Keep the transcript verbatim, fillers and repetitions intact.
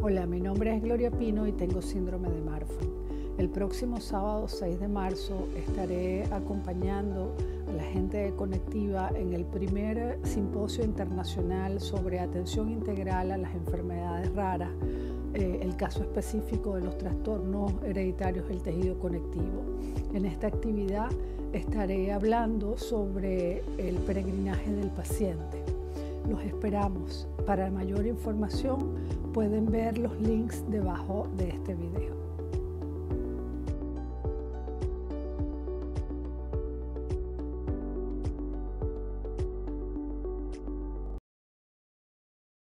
Hola, mi nombre es Gloria Pino y tengo síndrome de Marfan. El próximo sábado seis de marzo estaré acompañando a la gente de Conectiva en el primer simposio internacional sobre atención integral a las enfermedades raras, eh, el caso específico de los trastornos hereditarios del tejido conectivo. En esta actividad estaré hablando sobre el peregrinaje del paciente. Los esperamos. Para mayor información pueden ver los links debajo de este video.